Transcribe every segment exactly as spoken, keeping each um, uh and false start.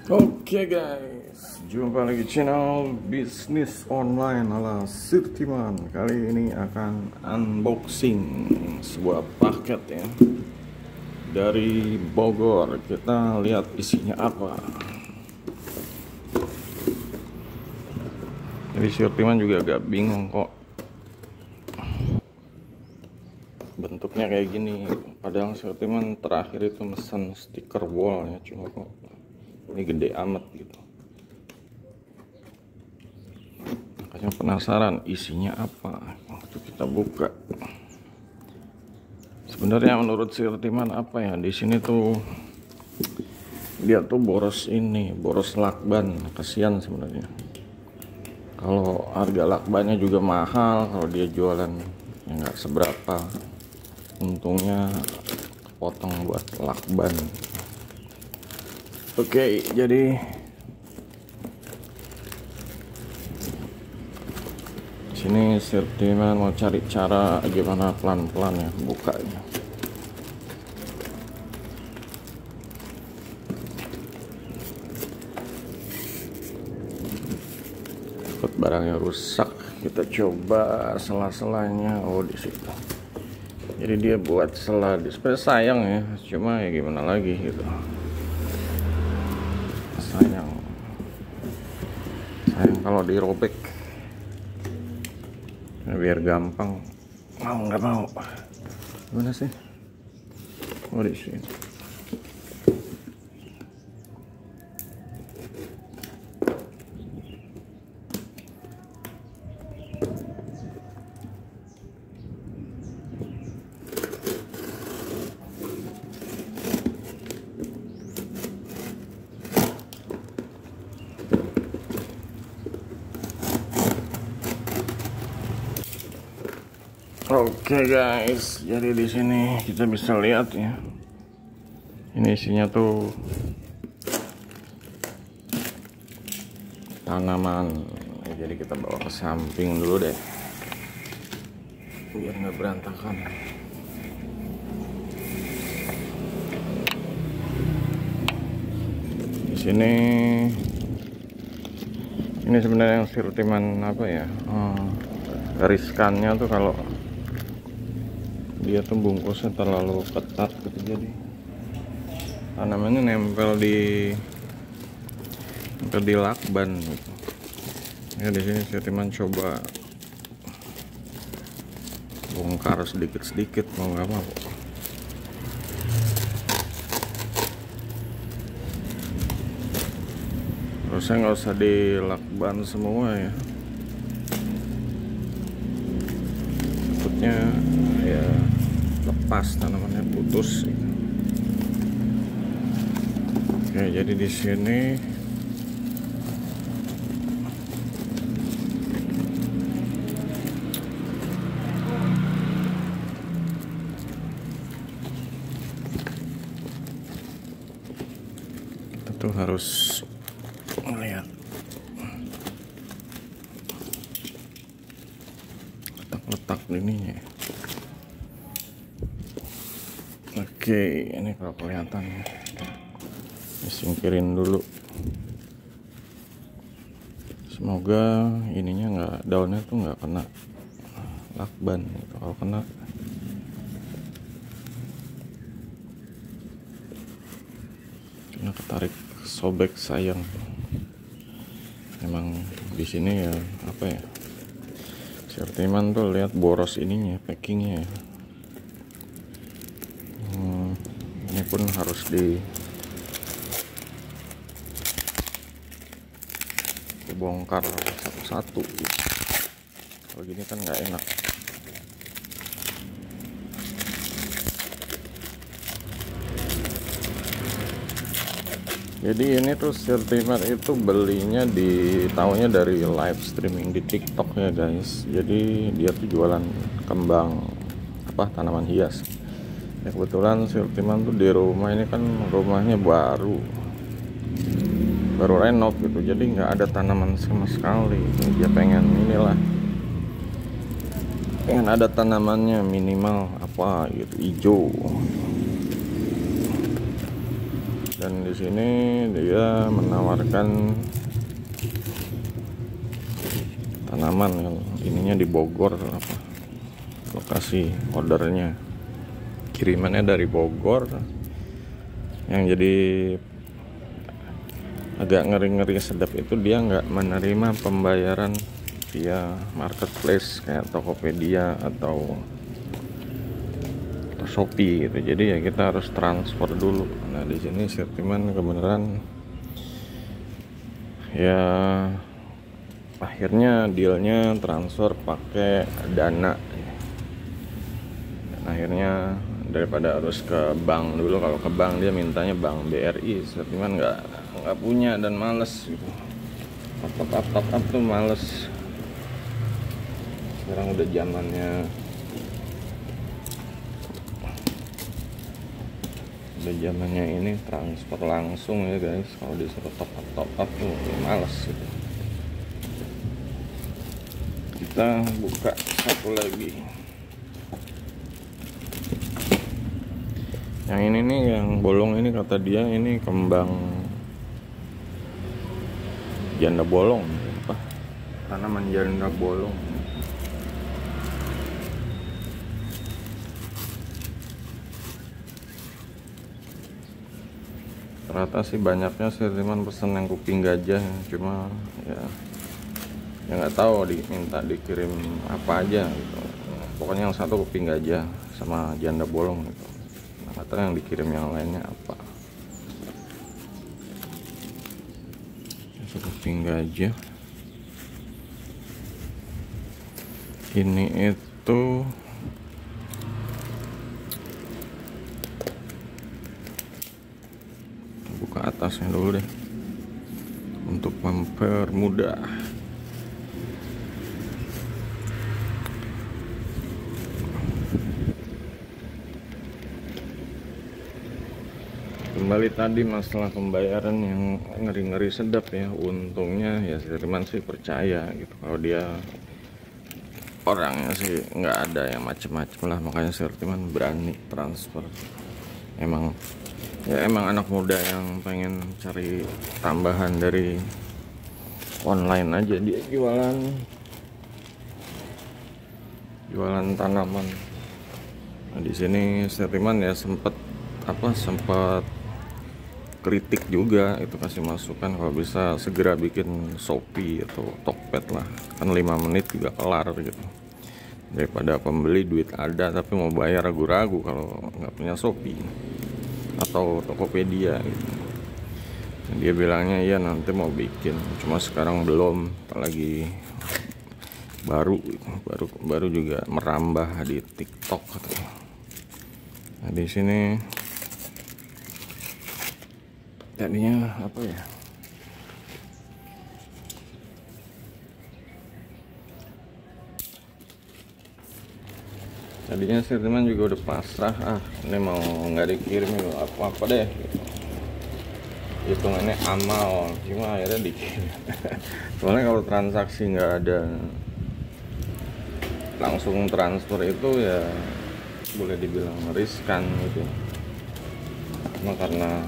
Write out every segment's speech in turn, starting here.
Oke guys, jumpa lagi channel bisnis online ala Sirtiman. Kali ini akan unboxing sebuah paket ya dari Bogor. Kita lihat isinya apa. Jadi Sirtiman juga agak bingung kok bentuknya kayak gini. Padahal Sirtiman terakhir itu mesen stiker wall ya, cuma kok ini gede amat gitu. Makanya penasaran isinya apa. Waktu kita buka, sebenarnya menurut Sirtiman apa ya, di sini tuh dia tuh boros ini, boros lakban. Kasihan sebenarnya. Kalau harga lakbannya juga mahal, kalau dia jualan ya nggak seberapa, untungnya potong buat lakban. Oke, jadi sini Sirtiman mau cari cara gimana pelan-pelan ya bukanya. Takut barangnya rusak, kita coba sela-selanya. Oh, di situ. Jadi dia buat sela, sebenarnya sayang ya, cuma ya gimana lagi gitu. sayang sayang kalau dirobek ya, biar gampang. Mau nggak mau, mana sih? Oh, di sini. Oke guys, jadi di sini kita bisa lihat ya. Ini isinya tuh tanaman. Jadi kita bawa ke samping dulu deh, biar nggak berantakan. Di sini, ini sebenarnya yang Sirtiman apa ya? Hmm, riskannya tuh kalau dia tuh bungkusnya terlalu ketat gitu, jadi tanamannya nempel di nempel di lakban gitu. Ya di sini Sirtiman coba bongkar sedikit-sedikit, mau nggak mau. Terusnya nggak usah dilakban semua ya, takutnya ya lepas, tanamannya putus. Oke, jadi di sini kita tuh harus melihat letak-letak ininya. Oke, ini kalau kelihatan singkirin dulu. Semoga ininya nggak, daunnya tuh nggak kena lakban gitu. Kalau kena kena ketarik, sobek, sayang. Emang di sini ya apa ya, Sirtiman tuh lihat boros ininya, packingnya ya. Hmm, ini pun harus di dibongkar satu-satu gitu. Kalau gini kan nggak enak. Jadi ini tuh Sirtiman itu belinya di tahunya dari live streaming di TikTok ya guys. Jadi dia tuh jualan kembang apa, tanaman hias. Ya, kebetulan Sirtiman tuh di rumah ini kan rumahnya baru baru renov gitu, jadi nggak ada tanaman sama sekali. Dia pengen inilah, pengen ada tanamannya minimal apa gitu, hijau. Dan di sini dia menawarkan tanaman yang ininya di Bogor, apa lokasi ordernya, kirimannya dari Bogor. Yang jadi agak ngeri-ngeri sedap itu dia nggak menerima pembayaran via marketplace kayak Tokopedia atau Shopee gitu. Jadi ya kita harus transfer dulu. Nah di sini Sirtiman kebenaran ya akhirnya dealnya transfer pakai Dana. Dan akhirnya daripada harus ke bank dulu, kalau ke bank dia mintanya bank B R I, Sirtiman nggak nggak punya dan males gitu. Top up top up tuh males. Sekarang udah zamannya udah zamannya ini transfer langsung ya guys. Kalau disuruh top up top up tuh ya males gitu. Kita buka satu lagi. Yang ini nih, yang bolong ini kata dia ini kembang janda bolong, apa? Tanaman janda bolong. Ternyata sih banyaknya Sirtiman pesen yang kuping gajah, cuma ya ya nggak tahu diminta dikirim apa aja gitu. Pokoknya yang satu kuping gajah sama janda bolong gitu. Nah, kata yang dikirim yang lainnya apa? Satu kuping gajah. Ini itu buka atasnya dulu deh untuk mempermudah. Kembali tadi masalah pembayaran yang ngeri-ngeri sedap ya. Untungnya ya Sirtiman sih percaya gitu kalau dia orangnya sih nggak ada yang macem-macem lah, makanya Sirtiman berani transfer. Emang ya emang anak muda yang pengen cari tambahan dari online aja, dia jualan jualan tanaman. Nah di sini Sirtiman ya sempet apa sempat kritik juga, itu kasih masukan kalau bisa segera bikin Shopee atau Tokped lah, kan lima menit juga kelar gitu, daripada pembeli duit ada tapi mau bayar ragu-ragu kalau nggak punya Shopee atau Tokopedia gitu. Dia bilangnya iya nanti mau bikin, cuma sekarang belum, apalagi baru baru baru juga merambah di TikTok katanya. Nah di sini tadinya apa ya, tadinya Sirtiman juga udah pasrah, ah ini mau nggak dikirim apa apa deh gitu. Hitungannya amal, cuma akhirnya dikirim. Soalnya kalau transaksi nggak ada langsung transfer itu ya boleh dibilang riskan gitu. Cuma karena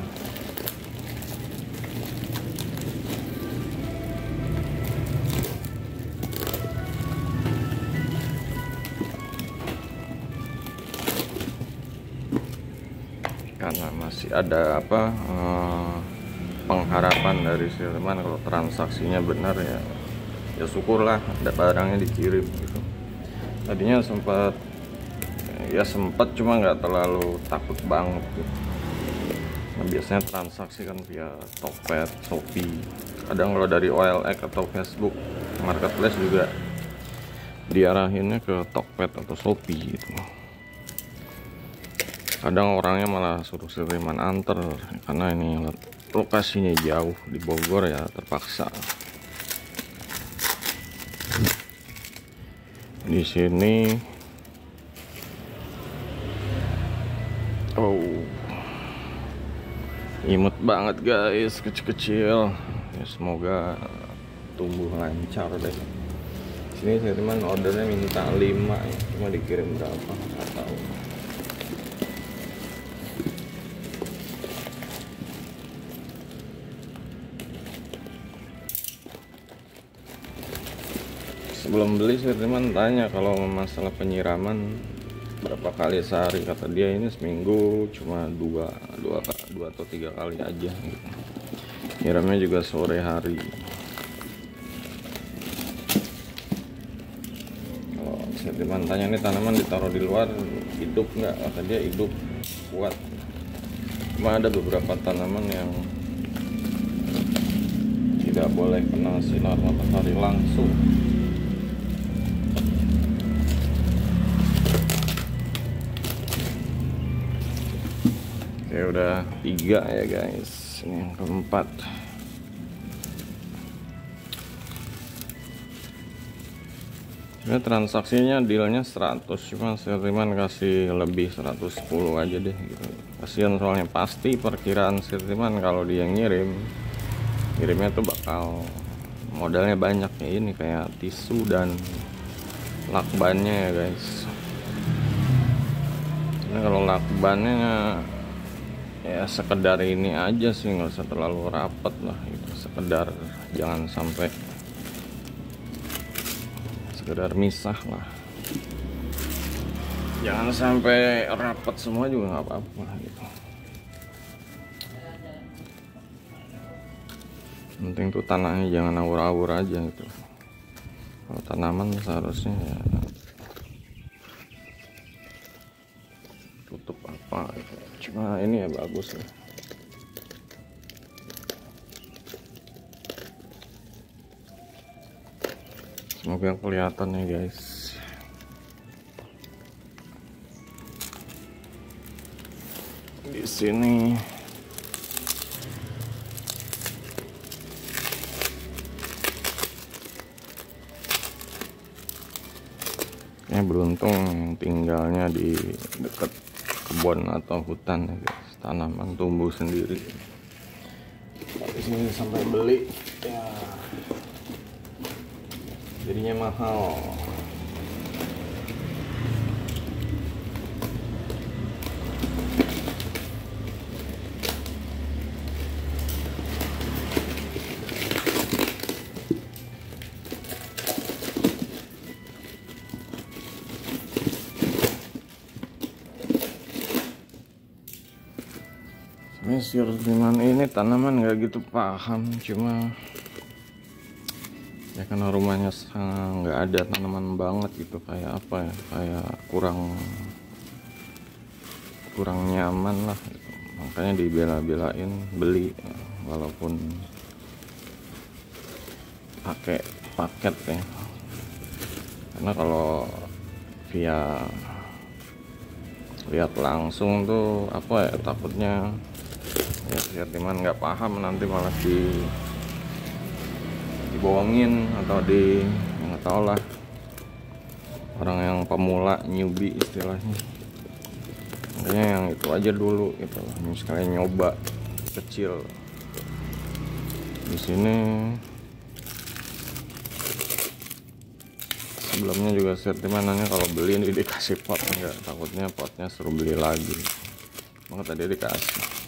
karena masih ada apa eh, pengharapan dari Sirtiman kalau transaksinya benar ya ya syukurlah ada barangnya dikirim gitu. Tadinya sempat ya sempat cuma nggak terlalu takut banget gitu. Nah, biasanya transaksi kan via Tokped, Shopee, kadang kalau dari O L X atau Facebook Marketplace juga diarahinnya ke Tokped atau Shopee gitu. Kadang orangnya malah suruh Sirtiman anter karena ini lokasinya jauh di Bogor ya terpaksa. Di sini oh imut banget guys, kecil-kecil ya, semoga tumbuh lancar deh. Sini Sirtiman ordernya minta lima ya, cuma dikirim berapa nggak tahu. sebelum beli Sirtiman tanya kalau masalah penyiraman berapa kali sehari. Kata dia ini seminggu cuma dua dua dua atau tiga kali aja gitu. Nyiramnya juga sore hari. Kalau Sirtiman tanya ini tanaman ditaruh di luar hidup nggak? Kata dia hidup, kuat. Cuma ada beberapa tanaman yang tidak boleh kena sinar matahari langsung. Oke, udah tiga ya guys, ini yang keempat. Sebenarnya transaksinya dealnya seratus, cuma Sirtiman kasih lebih seratus sepuluh aja deh gitu. Kasihan soalnya, pasti perkiraan Sirtiman kalau dia ngirim ngirimnya tuh bakal modalnya banyak ya, ini kayak tisu dan lakbannya ya guys. Ini kalau lakbannya ya sekedar ini aja sih, nggak usah terlalu rapet lah gitu, sekedar jangan sampai sekedar misah lah, jangan sampai rapet semua juga nggak apa-apa gitu. Penting tuh tanahnya jangan awur-awur aja gitu. Kalau tanaman seharusnya ya tutup apa gitu. Cuma ini ya bagus ya. Semoga kelihatan ya guys. Di sini ya beruntung tinggalnya di dekat kebun atau hutan ya guys, tanaman tumbuh sendiri. Di sini sampai beli ya jadinya mahal. Sirtiman ini tanaman nggak gitu paham, cuma ya karena rumahnya nggak ada tanaman banget gitu, kayak apa ya, kayak kurang kurang nyaman lah gitu. Makanya dibela-belain beli walaupun pakai paket ya, karena kalau via lihat langsung tuh apa ya, takutnya ya Sirtiman nggak paham nanti malah di dibohongin atau di nggak tahu lah, orang yang pemula, newbie istilahnya. Makanya yang itu aja dulu gitu lah, sekalian nyoba kecil. Di sini sebelumnya juga Sirtiman nanya kalau beli ini dikasih pot enggak, takutnya potnya suruh beli lagi. Maka tadi dikasih,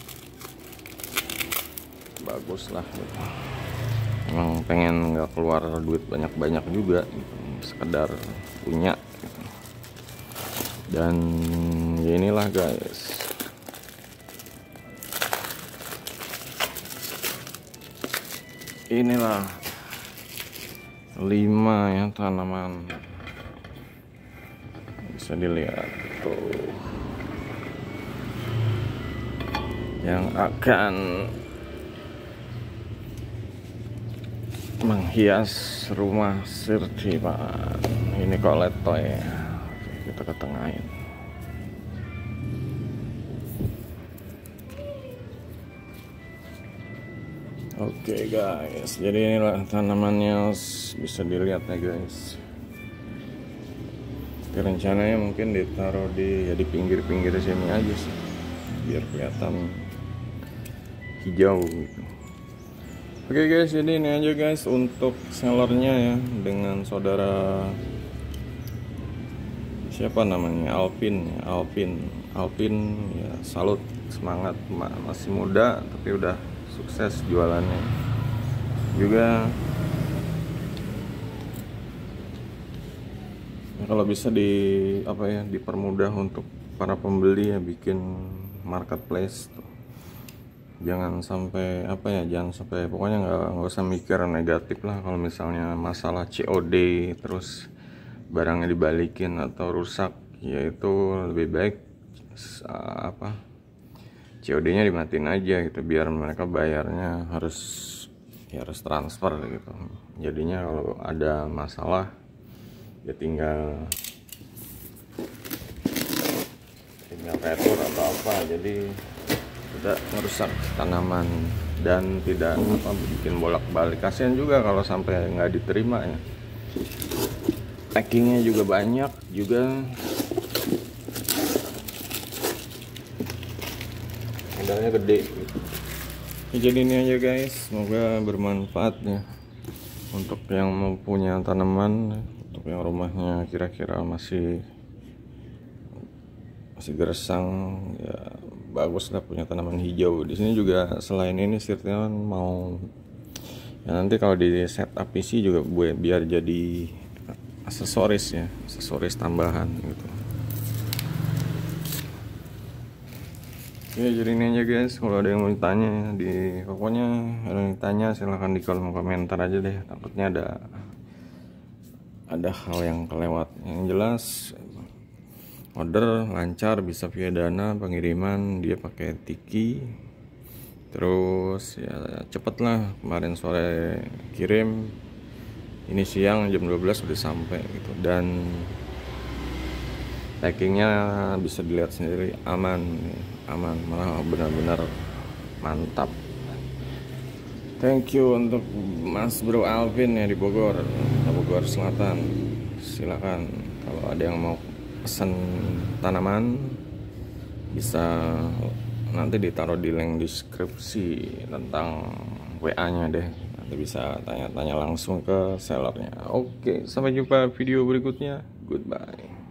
bagus lah gitu. Emang pengen nggak keluar duit banyak-banyak juga gitu, sekedar punya gitu. Dan ya inilah guys, inilah lima ya tanaman, bisa dilihat tuh yang akan menghias rumah Sirtiman. Ini kok letoy ya, kita ketengahin. Oke guys, jadi inilah tanamannya, bisa dilihat ya guys. Jadi rencananya mungkin ditaruh di ya di pinggir-pinggir sini aja sih, biar kelihatan hijau gitu. Oke guys, jadi ini aja guys untuk sellernya ya, dengan saudara siapa namanya, Alpin Alpin Alpin ya, salut, semangat, masih muda tapi udah sukses jualannya juga. kalau bisa di apa ya dipermudah untuk para pembeli ya, bikin marketplace tuh. Jangan sampai apa ya jangan sampai pokoknya nggak nggak usah mikir negatif lah kalau misalnya masalah C O D terus barangnya dibalikin atau rusak, yaitu lebih baik uh, apa C O D-nya dimatiin aja gitu, biar mereka bayarnya harus ya harus transfer gitu. Jadinya kalau ada masalah ya tinggal tinggal retur atau apa, jadi tidak merusak tanaman dan tidak apa bikin bolak-balik. Kasian juga kalau sampai nggak diterima ya. Packingnya juga banyak juga, modalnya gede gitu. Ya, jadi ini aja guys, semoga bermanfaat ya untuk yang mau punya tanaman, untuk yang rumahnya kira-kira masih masih gersang ya, bagus lah punya tanaman hijau. Di sini juga selain ini Stirthion mau ya nanti kalau di setup P C juga buat biar jadi aksesoris ya, aksesoris tambahan gitu. Ya jadi ini aja guys, kalau ada yang mau ditanya di pokoknya ada yang ditanya silahkan di kolom komentar aja deh, takutnya ada ada hal yang kelewat. Yang jelas order lancar, bisa via Dana, pengiriman dia pakai Tiki, terus ya cepet lah. Kemarin sore kirim, ini siang jam dua belas udah sampai gitu, dan packingnya bisa dilihat sendiri aman aman malah benar-benar mantap. Thank you untuk Mas Bro Alvin ya di Bogor, Bogor Selatan. Silakan kalau ada yang mau pesan tanaman bisa nanti ditaruh di link deskripsi tentang W A-nya deh, nanti bisa tanya-tanya langsung ke sellernya. Oke, sampai jumpa video berikutnya. Goodbye.